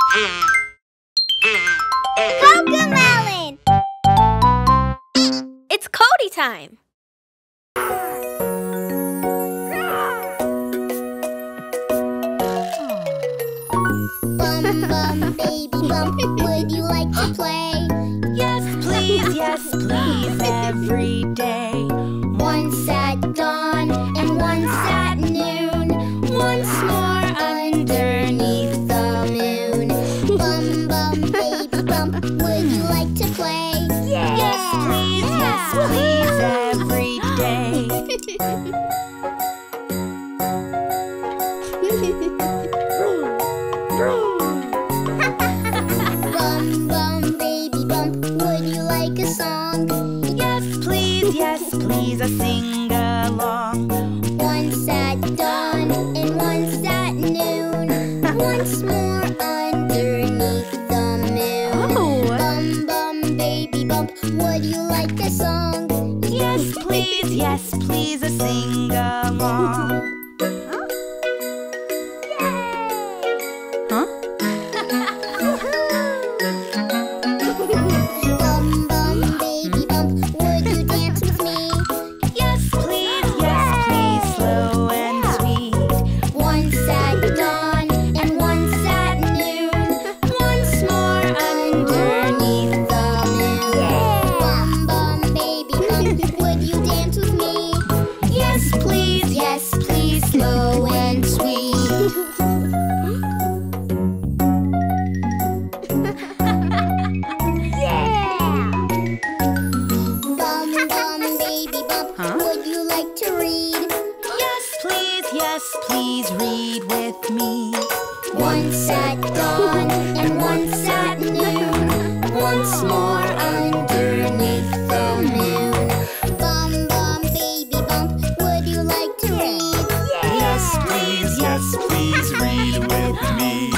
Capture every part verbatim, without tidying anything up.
CoComelon! It's Cody time! Bum, bum, baby bump, would you like to play? Yes, please, yes, please, every day. Once at dawn and once at noon, once more underneath the moon. Bum, bum, baby bump, would you like to play? Yes, yes please, yes, please, every day. Bum, bum, baby bump, would you like a song? Yes, please, yes, please, a sing-along. Once at dawn and once at noon, once more underneath the moon. Oh. Bum, bum, baby bump, would you like a song? Yes, please, yes, please, a sing-along. Bum, bum, baby bump, would you dance with me? Yes, please, yes, please, slow and sweet. Once at dawn and once at noon, once more underneath the moon. Bum, bum, baby bump, would you dance with me? Yes, please, Yes, please, slow and sweet. Bum, bum, baby bump, Huh? would you like to read? yes, please, yes, please, read with me. Once at dawn and once at noon, once more underneath the moon. Bum, bum, baby bump, would you like to read? Yes, please, yes, please, read with me.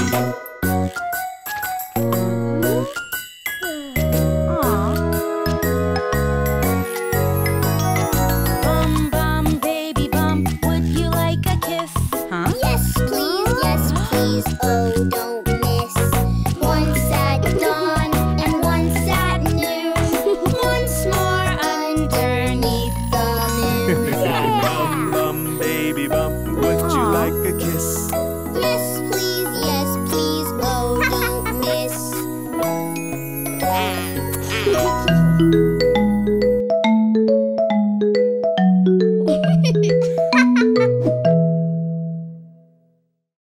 Bum, bum, baby bump, would you like a kiss? Huh? Yes, please, yes, please, oh